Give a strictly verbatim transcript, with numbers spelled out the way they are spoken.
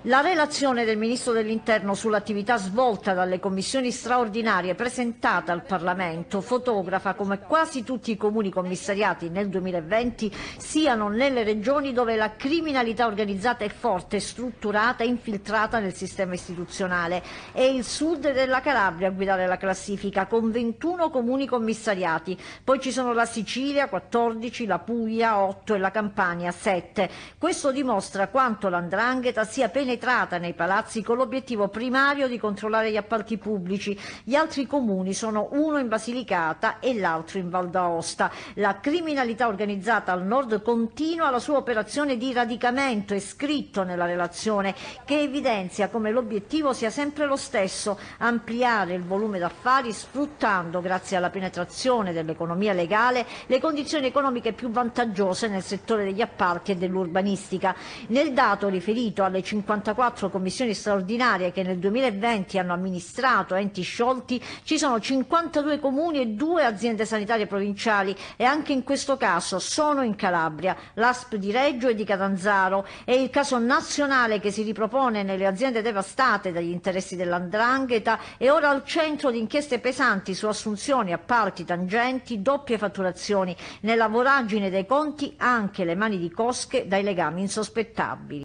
La relazione del Ministro dell'Interno sull'attività svolta dalle commissioni straordinarie presentata al Parlamento fotografa come quasi tutti i comuni commissariati nel duemilaventi siano nelle regioni dove la criminalità organizzata è forte, strutturata e infiltrata nel sistema istituzionale. È il sud della Calabria a guidare la classifica con ventuno comuni commissariati, poi ci sono la Sicilia quattordici, la Puglia otto e la Campania sette. Questo dimostra quanto l'andrangheta sia penetrata nei palazzi con l'obiettivo primario di controllare gli appalti pubblici. Gli altri comuni sono uno in Basilicata e l'altro in Val d'Aosta. La criminalità organizzata al nord continua la sua operazione di radicamento, è scritto nella relazione, che evidenzia come l'obiettivo sia sempre lo stesso: ampliare il volume d'affari sfruttando, grazie alla penetrazione dell'economia legale, le condizioni economiche più vantaggiose nel settore degli appalti e dell'urbanistica. Nel dato riferito alle cinquantaquattro commissioni straordinarie che nel duemilaventi hanno amministrato enti sciolti, ci sono cinquantadue comuni e due aziende sanitarie provinciali, e anche in questo caso sono in Calabria, l'A S P di Reggio e di Catanzaro. È il caso nazionale che si ripropone nelle aziende devastate dagli interessi dell'andrangheta e ora al centro di inchieste pesanti su assunzioni, appalti, tangenti, doppie fatturazioni. Nella voragine dei conti anche le mani di cosche dai legami insospettabili.